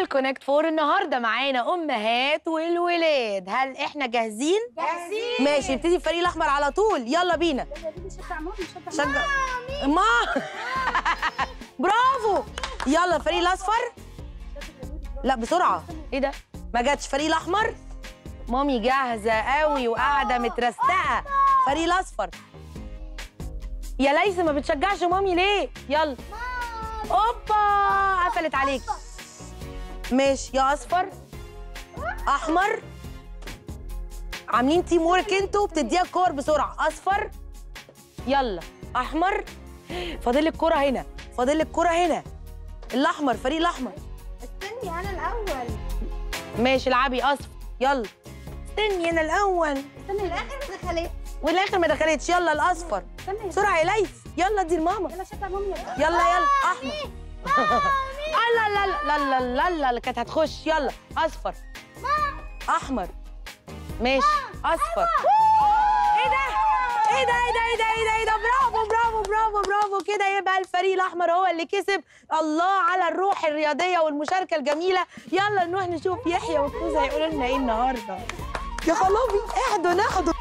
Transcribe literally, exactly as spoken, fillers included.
كونكت فور النهارده معانا امهات والولاد. هل احنا جاهزين؟ جاهزين. ماشي، نبتدي الفريق الاحمر على طول. يلا بينا. يلا بينا نشجع مامي. نشجع شجع ما برافو. يلا الفريق الاصفر. لا بسرعه. ايه ده؟ ما جاتش. الفريق الاحمر. مامي جاهزه قوي وقاعده مترستقه. الفريق الاصفر. يا ليس ما بتشجعش مامي ليه؟ يلا. اوبا قفلت عليك. ماشي يا اصفر احمر. عاملين تيم وورك انتوا، بتديها الكور بسرعه. اصفر يلا. احمر. فاضل لك كوره هنا، فاضل لك كوره هنا. الاحمر، فريق الاحمر. استني انا الاول. ماشي العبي اصفر. يلا استني انا الاول. استني الاخر ما دخلتش. والاخر ما دخلتش. يلا الاصفر استني بسرعه يا ليث. يلا دي الماما. يلا شجع مامي. يلا يلا احمر. لا لا لا لا لا لا لا كانت هتخش. يلا اصفر احمر. ماشي اصفر. ايه ده؟ ايه ده ايه ده ايه ده ايه ده ايه ده؟ برافو برافو برافو برافو. كده يبقى الفريق الاحمر هو اللي كسب. الله على الروح الرياضيه والمشاركه الجميله. يلا نروح نشوف يحيى وكوزة هيقولوا لنا ايه النهارده. يا خلابي اهدوا ناخدوا.